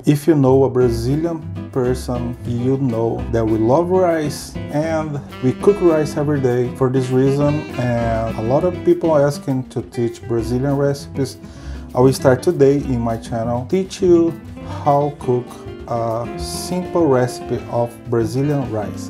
If you know a Brazilian person, you know that we love rice and we cook rice every day for this reason, and a lot of people are asking to teach Brazilian recipes. I will start today in my channel teach you how cook a simple recipe of Brazilian rice.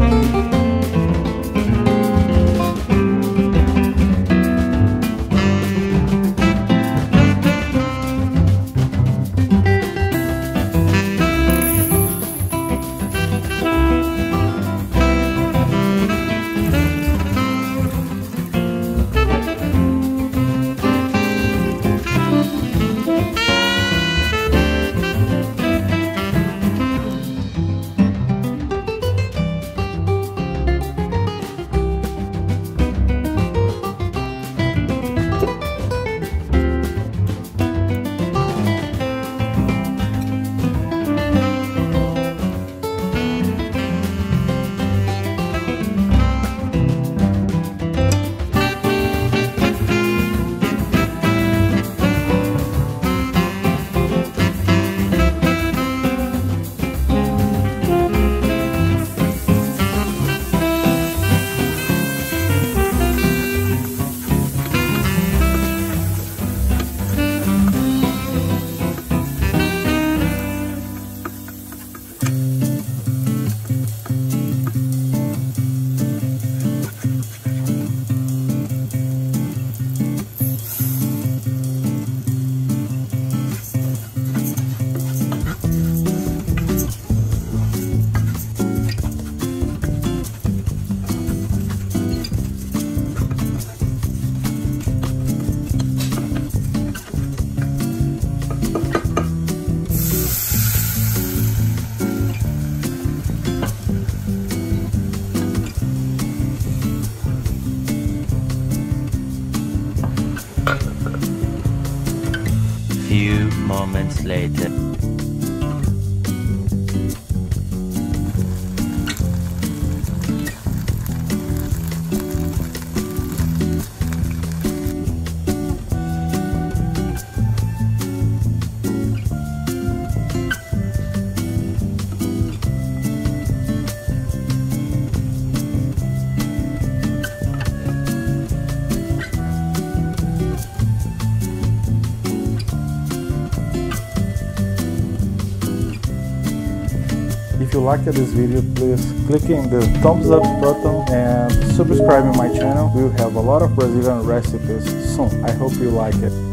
Few moments later. If you liked this video, please click in the thumbs up button and subscribe to my channel. We'll have a lot of Brazilian recipes soon. I hope you like it.